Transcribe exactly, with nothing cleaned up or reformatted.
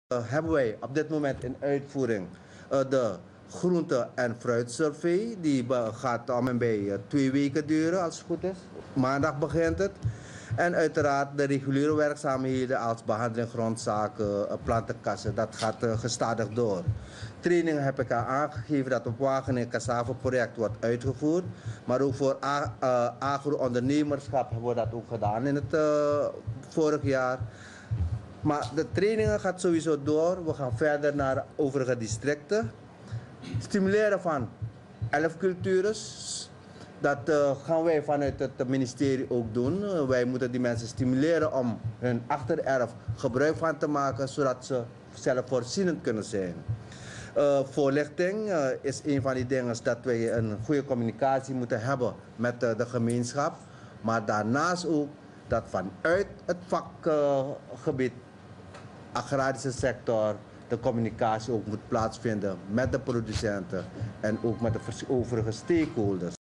Uh, hebben wij op dit moment in uitvoering uh, de groente- en fruitsurvey. Die gaat om en bij uh, twee weken duren als het goed is. Maandag begint het. En uiteraard de reguliere werkzaamheden als behandeling grondzaken, uh, plantenkassen, dat gaat uh, gestadig door. Trainingen heb ik al aangegeven dat op Wageningen cassava project wordt uitgevoerd. Maar ook voor uh, agro-ondernemerschap wordt dat ook gedaan in het uh, vorig jaar. Maar de trainingen gaat sowieso door. We gaan verder naar overige districten. Stimuleren van elf cultures. Dat uh, gaan wij vanuit het ministerie ook doen. Uh, wij moeten die mensen stimuleren om hun achtererf gebruik van te maken, zodat ze zelfvoorzienend kunnen zijn. Uh, voorlichting uh, is een van die dingen dat wij een goede communicatie moeten hebben met uh, de gemeenschap. Maar daarnaast ook dat vanuit het vakgebied uh, agrarische sector de communicatie ook moet plaatsvinden met de producenten en ook met de overige stakeholders.